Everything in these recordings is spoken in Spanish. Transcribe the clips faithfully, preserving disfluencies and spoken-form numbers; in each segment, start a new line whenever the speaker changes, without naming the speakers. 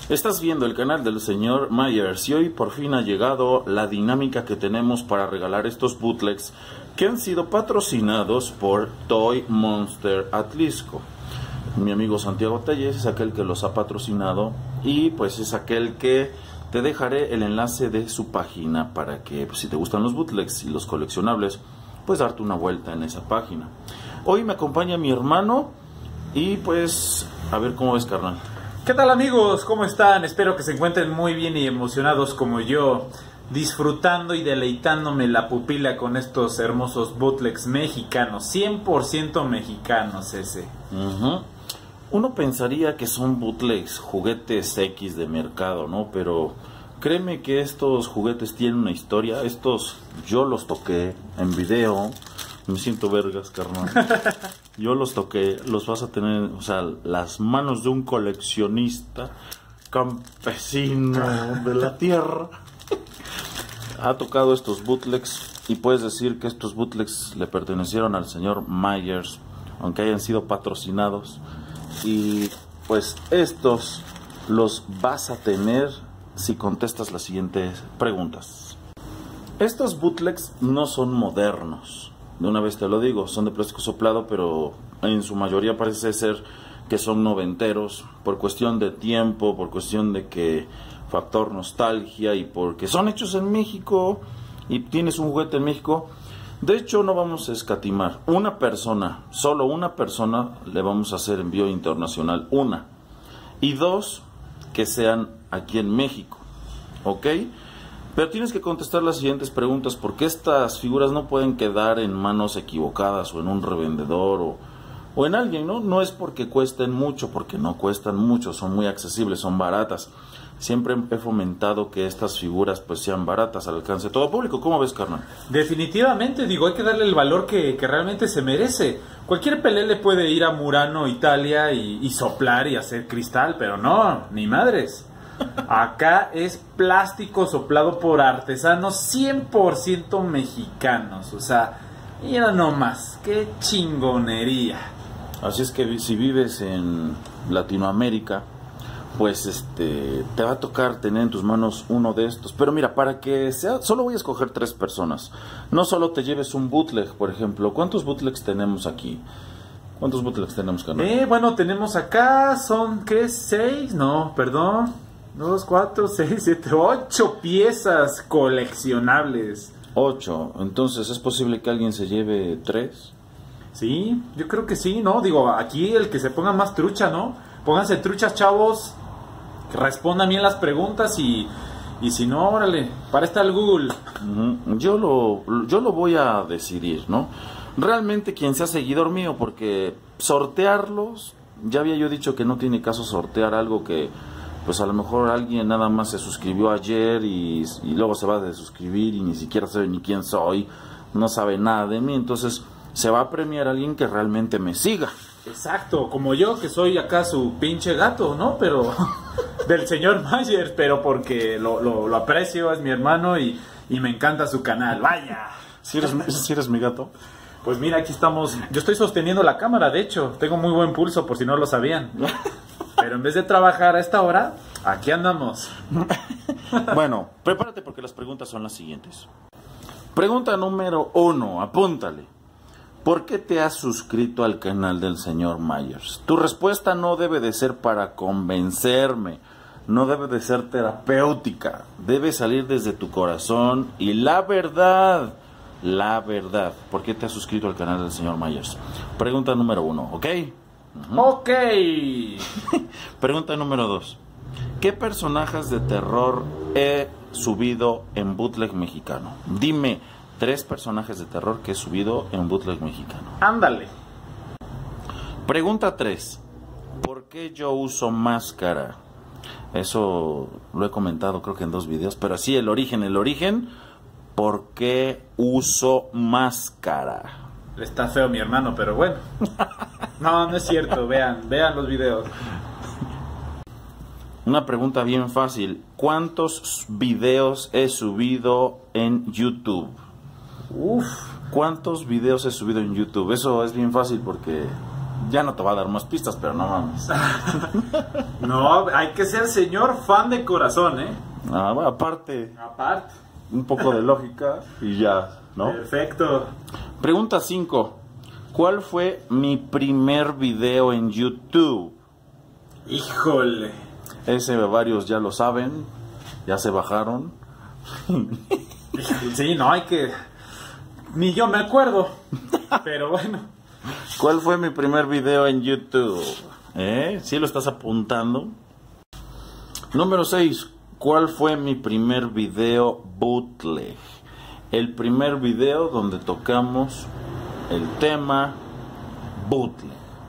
Estás viendo el canal del señor Myers y hoy por fin ha llegado la dinámica que tenemos para regalar estos bootlegs que han sido patrocinados por Toy Monster Atlisco. Mi amigo Santiago Telles es aquel que los ha patrocinado y pues es aquel que te dejaré el enlace de su página para que pues, si te gustan los bootlegs y los coleccionables, pues darte una vuelta en esa página. Hoy me acompaña mi hermano y pues a ver cómo ves, carnal.
¿Qué tal, amigos? ¿Cómo están? Espero que se encuentren muy bien y emocionados como yo, disfrutando y deleitándome la pupila con estos hermosos bootlegs mexicanos, cien por ciento mexicanos ese.
Uh-huh. Uno pensaría que son bootlegs, juguetes X de mercado, ¿no? Pero créeme que estos juguetes tienen una historia. Estos yo los toqué en video. Me siento vergas, carnal. Yo los toqué, los vas a tener, o sea, las manos de un coleccionista campesino de la tierra. Ha tocado estos bootlegs y puedes decir que estos bootlegs le pertenecieron al señor Myers, aunque hayan sido patrocinados. Y pues estos los vas a tener si contestas las siguientes preguntas. Estos bootlegs no son modernos. De una vez te lo digo, son de plástico soplado, pero en su mayoría parece ser que son noventeros, por cuestión de tiempo, por cuestión de que factor nostalgia y porque son hechos en México y tienes un juguete en México. De hecho, no vamos a escatimar. Una persona, solo una persona, le vamos a hacer envío internacional, una. Y dos, que sean aquí en México, ¿ok? Pero tienes que contestar las siguientes preguntas porque estas figuras no pueden quedar en manos equivocadas o en un revendedor o, o en alguien, ¿no? No es porque cuesten mucho, porque no cuestan mucho, son muy accesibles, son baratas. Siempre he fomentado que estas figuras pues sean baratas al alcance de todo público. ¿Cómo ves, carnal?
Definitivamente, digo, hay que darle el valor que, que realmente se merece. Cualquier pelé le puede ir a Murano, Italia y, y soplar y hacer cristal, pero no, ni madres. Acá es plástico soplado por artesanos cien por ciento mexicanos. O sea, mira nomás, qué chingonería.
Así es que si vives en Latinoamérica, pues este te va a tocar tener en tus manos uno de estos. Pero mira, para que sea, solo voy a escoger tres personas. No solo te lleves un bootleg, por ejemplo. ¿Cuántos bootlegs tenemos aquí? ¿Cuántos bootlegs tenemos, carnal?
Eh, bueno, tenemos acá, son, ¿qué? ¿Seis? No, perdón. Dos, cuatro, seis, siete, ocho piezas coleccionables.
Ocho. Entonces, ¿es posible que alguien se lleve tres?
Sí, yo creo que sí, ¿no? Digo, aquí el que se ponga más trucha, ¿no? Pónganse truchas, chavos. Que respondan bien las preguntas y, y si no, órale, para está el Google.
Uh-huh. Yo lo, yo lo voy a decidir, ¿no? Realmente quien sea seguidor mío, porque sortearlos, ya había yo dicho que no tiene caso sortear algo que pues a lo mejor alguien nada más se suscribió ayer y, y luego se va a desuscribir y ni siquiera sabe ni quién soy, no sabe nada de mí, entonces se va a premiar a alguien que realmente me siga.
Exacto, como yo que soy acá su pinche gato, ¿no? Pero del señor Myers, pero porque lo, lo, lo aprecio, es mi hermano y, y me encanta su canal, vaya.
¿Si eres, si eres mi gato?
Pues mira, aquí estamos, yo estoy sosteniendo la cámara, de hecho, tengo muy buen pulso por si no lo sabían. Pero en vez de trabajar a esta hora, aquí andamos.
Bueno, prepárate porque las preguntas son las siguientes. Pregunta número uno, apúntale. ¿Por qué te has suscrito al canal del señor Myers? Tu respuesta no debe de ser para convencerme, no debe de ser terapéutica, debe salir desde tu corazón y la verdad, la verdad. ¿Por qué te has suscrito al canal del señor Myers? Pregunta número uno, ¿ok?
Uh-huh. Ok.
Pregunta número dos. ¿Qué personajes de terror he subido en bootleg mexicano? Dime tres personajes de terror que he subido en bootleg mexicano.
Ándale.
Pregunta tres. ¿Por qué yo uso máscara? Eso lo he comentado creo que en dos videos, pero sí, el origen, el origen. ¿Por qué uso máscara?
Está feo mi hermano, pero bueno. No, no es cierto, vean, vean los videos.
Una pregunta bien fácil. ¿Cuántos videos he subido en YouTube?
Uf.
¿Cuántos videos he subido en YouTube? Eso es bien fácil porque Ya no te va a dar más pistas, pero no mames.
No, hay que ser señor fan de corazón, ¿eh?
Ah, bueno, aparte,
Aparte.
un poco de lógica y ya, ¿no?
Perfecto.
Pregunta cinco. ¿Cuál fue mi primer video en YouTube?
Híjole.
Ese varios ya lo saben, ya se bajaron.
Sí, no, hay que... Ni yo me acuerdo. Pero bueno.
¿Cuál fue mi primer video en YouTube? ¿Eh? ¿Sí lo estás apuntando? Número seis. ¿Cuál fue mi primer video bootleg? El primer video donde tocamos el tema bootleg.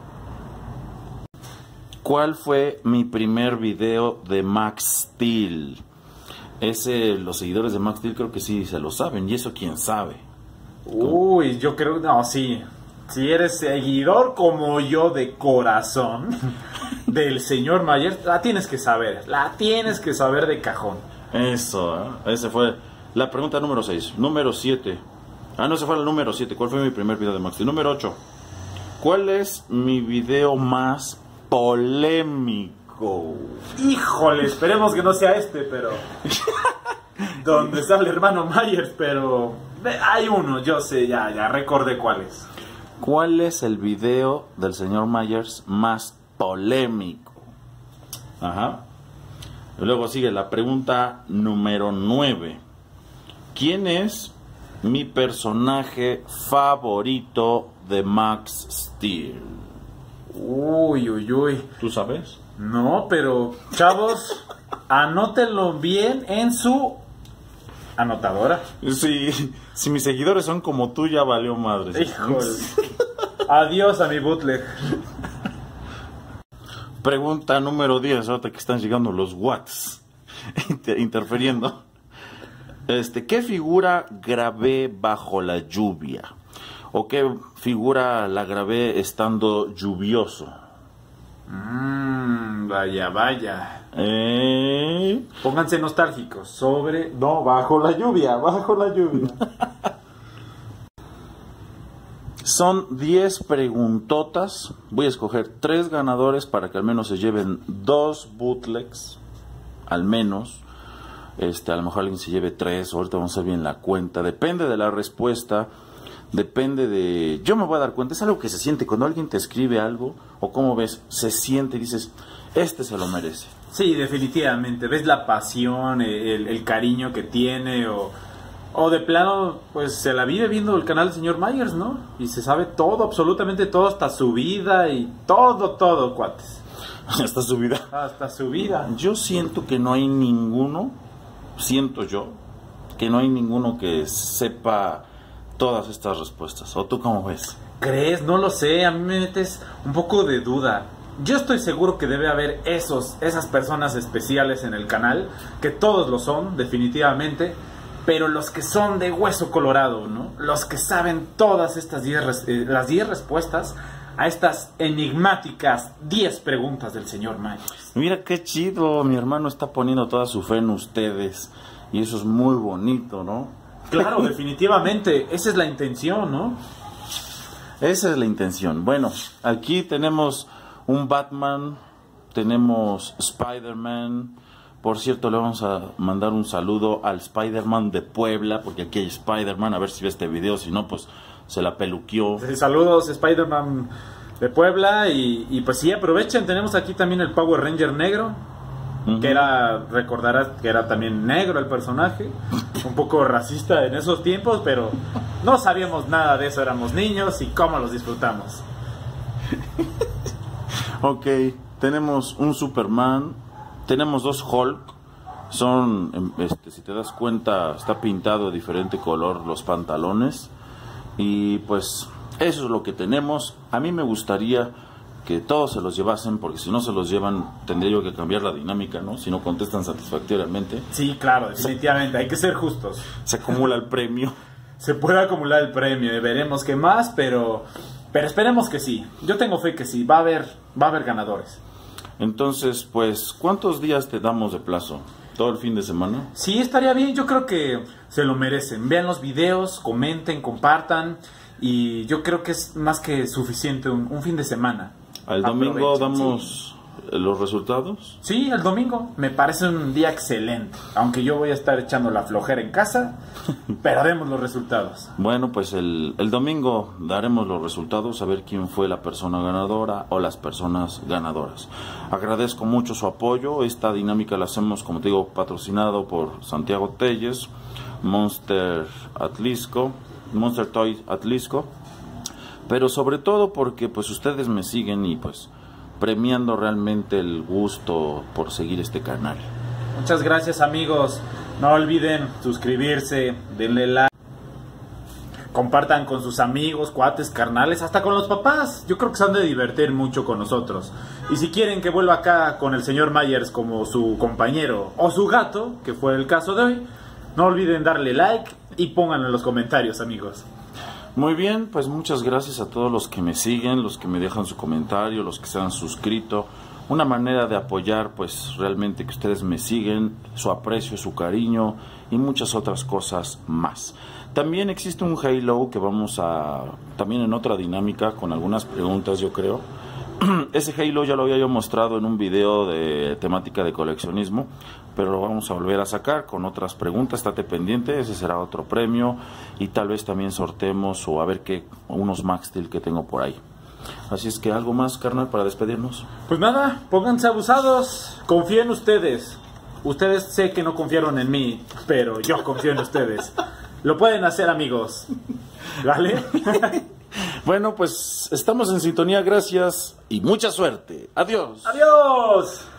¿Cuál fue mi primer video de Max Steel? Ese, los seguidores de Max Steel creo que sí se lo saben. ¿Y eso quién sabe?
Uy, yo creo... No, sí. Si eres seguidor como yo de corazón del señor Myers, la tienes que saber. La tienes que saber de cajón.
Eso, ¿eh? Ese fue la pregunta número seis. Número siete. Ah, no, ese fue el número siete. ¿Cuál fue mi primer video de Max Steel? Número ocho. ¿Cuál es mi video más polémico?
Híjole, esperemos que no sea este, pero... donde está el hermano Myers, pero... hay uno, yo sé, ya, ya recordé cuál es.
¿Cuál es el video del señor Myers más polémico? Ajá. Y luego sigue la pregunta número nueve. ¿Quién es mi personaje favorito de Max Steel?
Uy, uy, uy.
¿Tú sabes?
No, pero, chavos, anótenlo bien en su anotadora.
Sí, si mis seguidores son como tú, ya valió madre.
Híjole. Adiós a mi bootleg.
Pregunta número diez, ahorita que están llegando los watts inter interfiriendo. Este, ¿qué figura grabé bajo la lluvia? ¿O qué figura la grabé estando lluvioso?
Mmm, vaya, vaya.
¿Eh?
Pónganse nostálgicos. Sobre... No, bajo la lluvia, bajo la lluvia.
Son diez preguntotas. Voy a escoger tres ganadores para que al menos se lleven dos bootlegs. Al menos. Este, a lo mejor alguien se lleve tres. Ahorita vamos a ver bien la cuenta. Depende de la respuesta. Depende de... Yo me voy a dar cuenta. Es algo que se siente cuando alguien te escribe algo. O como ves, se siente y dices, este se lo merece.
Sí, definitivamente. Ves la pasión, el, el cariño que tiene o... O de plano, pues se la vive viendo el canal del señor Myers, ¿no? Y se sabe todo, absolutamente todo, hasta su vida y todo, todo, cuates.
Hasta su vida.
Hasta su vida.
Yo siento que no hay ninguno, siento yo, que no hay ninguno que sepa todas estas respuestas. ¿O tú cómo ves?
¿Crees? No lo sé, a mí me metes un poco de duda. Yo estoy seguro que debe haber esos, esas personas especiales en el canal, que todos lo son, definitivamente. Pero los que son de hueso colorado, ¿no? Los que saben todas estas diez, eh, las diez respuestas a estas enigmáticas diez preguntas del señor Myers.
Mira qué chido, mi hermano está poniendo toda su fe en ustedes. Y eso es muy bonito, ¿no?
Claro, definitivamente, esa es la intención, ¿no?
Esa es la intención. Bueno, aquí tenemos un Batman, tenemos Spider-Man. Por cierto, le vamos a mandar un saludo al Spider-Man de Puebla, porque aquí hay Spider-Man, a ver si ve este video, si no, pues se la peluqueó.
Saludos, Spider-Man de Puebla, y, y pues sí, aprovechen, tenemos aquí también el Power Ranger negro, uh-huh. que era, recordarás que era también negro el personaje, un poco racista en esos tiempos, pero no sabíamos nada de eso, éramos niños y cómo los disfrutamos.
Ok, tenemos un Superman. Tenemos dos Hulk, son, este, si te das cuenta, está pintado de diferente color los pantalones. Y pues eso es lo que tenemos. A mí me gustaría que todos se los llevasen, porque si no se los llevan tendría yo que cambiar la dinámica, ¿no? Si no contestan satisfactoriamente.
Sí, claro, definitivamente, hay que ser justos.
Se acumula el premio.
Se puede acumular el premio y veremos qué más, pero, pero esperemos que sí. Yo tengo fe que sí, va a haber, va a haber ganadores.
Entonces, pues, ¿cuántos días te damos de plazo? ¿Todo el fin de semana?
Sí, estaría bien, yo creo que se lo merecen. Vean los videos, comenten, compartan. y yo creo que es más que suficiente un, un fin de semana.
¿Al domingo
Aprovechen,
damos
sí.
los resultados?
Sí, el domingo me parece un día excelente, aunque yo voy a estar echando la flojera en casa, pero demos los resultados.
Bueno, pues el, el domingo daremos los resultados, a ver quién fue la persona ganadora o las personas ganadoras. Agradezco mucho su apoyo. Esta dinámica la hacemos, como te digo, patrocinado por Santiago Telles, Monster Atlisco, Monster Toys Atlisco, pero sobre todo porque pues ustedes me siguen y pues premiando realmente el gusto por seguir este canal.
Muchas gracias, amigos. No olviden suscribirse, denle like, compartan con sus amigos, cuates, carnales, hasta con los papás. Yo creo que se han de divertir mucho con nosotros. Y si quieren que vuelva acá con el señor Myers como su compañero o su gato, que fue el caso de hoy, no olviden darle like y pónganlo en los comentarios, amigos.
Muy bien, pues muchas gracias a todos los que me siguen, los que me dejan su comentario, los que se han suscrito. Una manera de apoyar, pues realmente que ustedes me siguen, su aprecio, su cariño y muchas otras cosas más. También existe un Halo que vamos a, también en otra dinámica, con algunas preguntas yo creo. Ese Halo ya lo había yo mostrado en un video de temática de coleccionismo, pero lo vamos a volver a sacar con otras preguntas. Estate pendiente, ese será otro premio y tal vez también sorteemos o a ver qué, unos Max Steel que tengo por ahí. Así es que algo más, carnal, para despedirnos.
Pues nada, pónganse abusados, confíen en ustedes. Ustedes sé que no confiaron en mí, pero yo confío en ustedes. Lo pueden hacer, amigos. ¿Vale?
Bueno, pues estamos en sintonía, gracias y mucha suerte. Adiós.
Adiós.